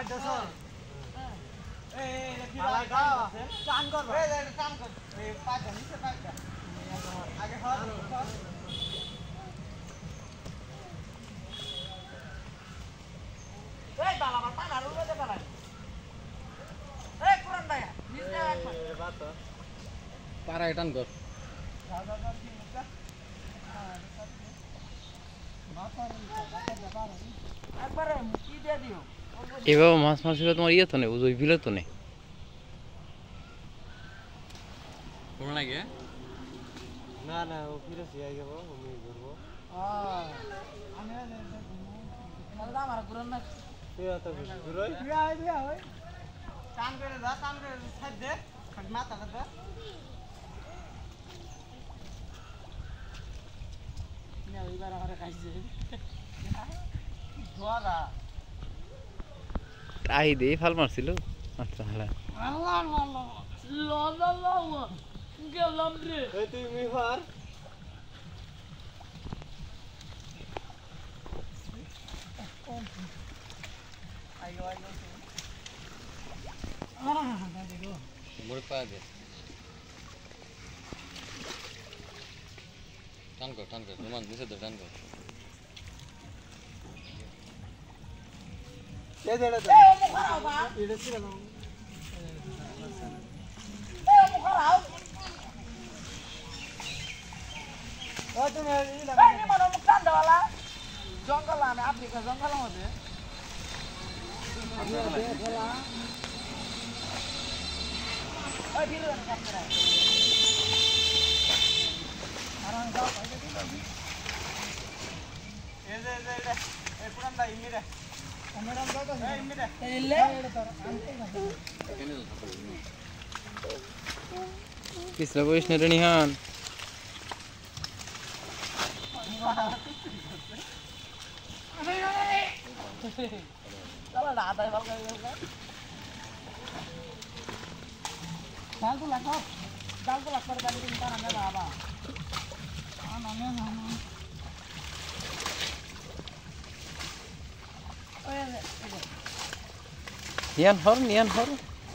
পাড়ায় টান কর এভাবে মাছ মারছিল তোমার ইয়ে তো নেই ওই বিলে তো নেই কোন লাগে না না ও ফিরে সিয়া যাব আমি ঘুরবো আমি আমার ঘুরন না তুই তো ঘুরই দিয়া হয় কাম করে দা কাম করে ছাড় দে মাথা দা না এবার আমারে খাইছে ধোয়া আই দে ফাল মারছিল আচ্ছা হলা আল্লাহ আল্লাহ লা গেলাম রে এই তুই মিফার আইও মোর পা দে টান কর রোমান নিচে দে টান কর দে দে দে এটা ছিল না তুমি জঙ্গল আমি আফ্রিকা জঙ্গল মধ্যে পিছলা বইস না রে নিহান চলো না আদায় ভালো করে ডালটো লাগো করে দাঁড়িয়ে কিন্তু আমরা বাবা নিয়ান হর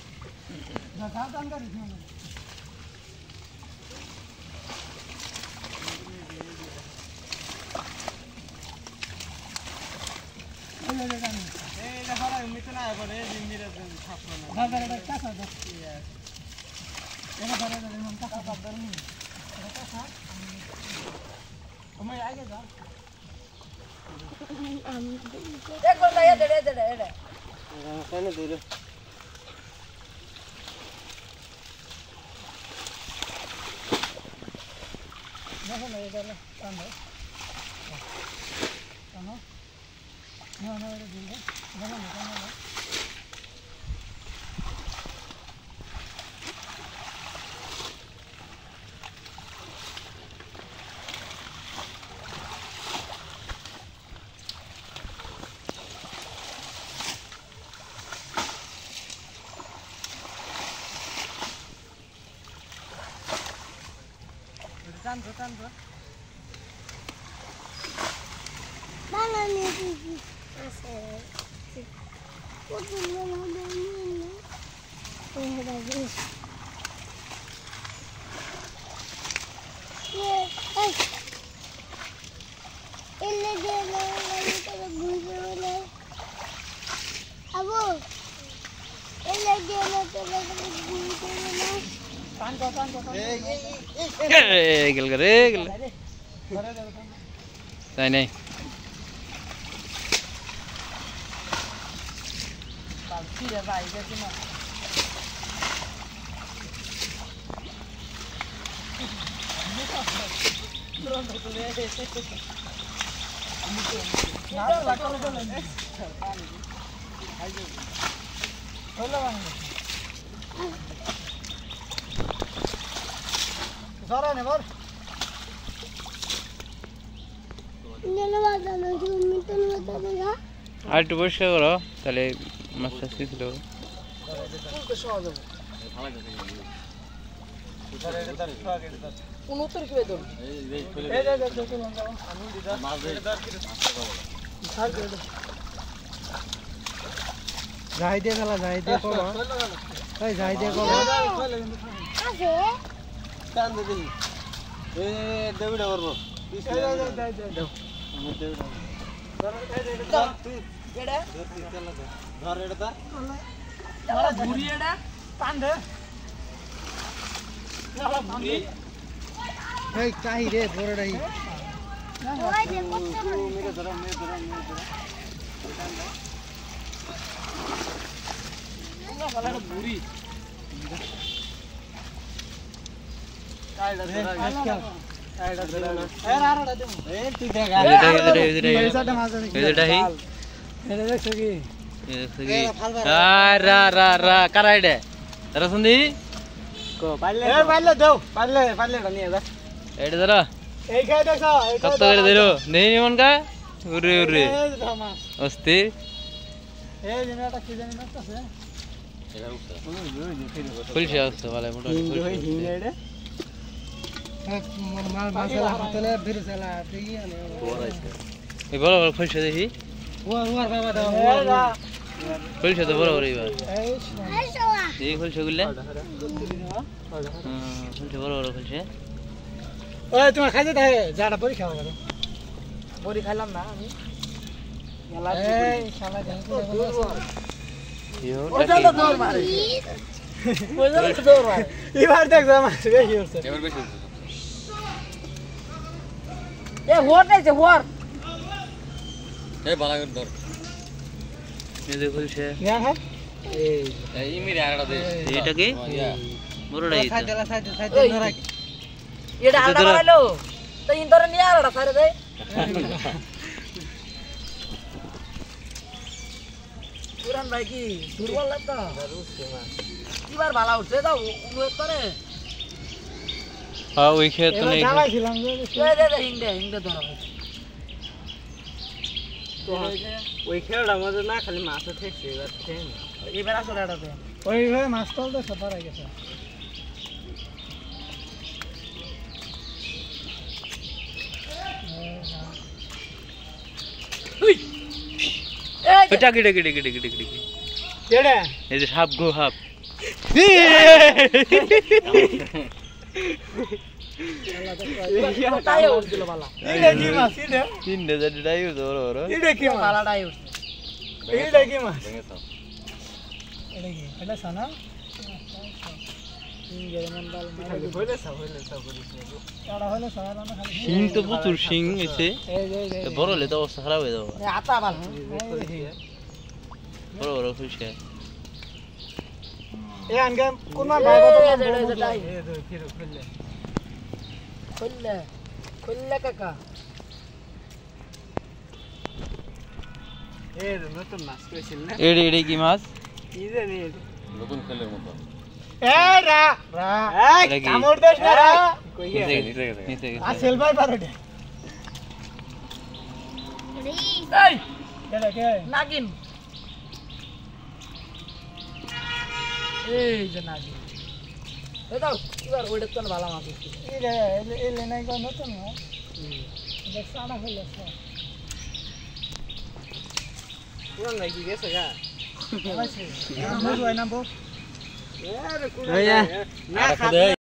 Tanto. Mana nih sih? Udah ada ini. Bagus. Ini dia lagi kalau gula. Abu. Ini dia lagi gula. Tanto. গেল তাই নাই আর একটু পরিষ্কার করো তাহলে মাছটা ছিল যাই দিয়ে ফেলা যাই দিয়ে কলো এই যাই দিয়ে কলো আছে টান দে দিই এ দেবিটা করব দাও এডা ধর এটা তারা ঘুরি এডা টান দে নালা ভাঙি এই চাই রে বড়টাই ওই যে কত মেরে ধরো নালা ঘুরি আইডা ধরা আইডা ধরা এ রাড়া দে এ তুই দেখা এটা হি এটা দেখছ কি কারা এটা তারা শুনি কো পাইলে দাও পাইলে নিয়ে যা এটা ধরো এই খাই দেখছ এই কত করে দিলো নেই নিমন কা উরে উরে এই মাছ অস্থির এই জিনিসটা কি জানি না আছে খুলছে অবস্থা ভালো মোটামুটি হিংড়ে মাছলা হাতলে বিরসলা তুই আনে এই বড় বড় খুলছে দেখি ওর বাবা দাও খুলছে তো বড় বড় এবার এই এই সোয়া এই খুলছে গুলা খুলছে বড় বড় খুলছে ওই তোমার খাইতে দে যাটা পরীক্ষা হবে বড়ি খাইলাম না আমি এই শালা ওটা তো দৌড় মারে ওটা তো দৌড় মারে এবার দেখ মাছ বেশি হচ্ছে এ হোর নাই যে হোর এই যে খুলছে না হ্যাঁ এটা কি বড়টাই তো সাইডে ধরা এটা আড়া মারাইলো তো ইন্দরে নিয়ে আড়া সারে দে পুরান ভাই কি দুর্বল লাগতো এবার ভালো উঠছে দাও উড়ে করে হ্যাঁ ওই খেত তো নেই জ্বালাইছিলাম দে হিংদে ধরো ওই খেলাটা মধ্যে না খালি মাছ ঠেকছে এবার ঠেক এবার আসলে এটাতে ওই ভাই মাছ তলতে সবার আগে গেছে এই ওটা কি ডেকে কেডা এই যে সাপ গো হাপ তাই উঠছিল বালা এটা কি মাছ এটা তিনটে চারটে ডাইভ বড় বড় এটা কি মাছ বালাটাই উঠছে এটা কি মাছ এটা কি এটা সানা হইলে সব করিস এটা হইলে সারা না খালি শিং তো প্রচুর শিং এসে এই যে বড় হলে তো অবস্থা খারাপ হয়ে যাবে আতা বাল বড় বড় খুলছে এই আনগে কোন ভাই কত খুললে কাকা এই নতুন মাছ কইছিল না এডি কি মাছ কি জানি নতুন খেলের মতো এ রা এই এটা কি? কামড় দেস না রা কইয়া নিচে আ সেলভাই পারোডে এই কেডা কে নাগিন এই যে নাগিন এই দাও এবার ওইটা তো ভালো মাছ উঠছে এলে নাই কো নতুন মাছ এটা সানা হইলো সব কোন লাগি গেছে গা ভাইছে না বউ না খাবে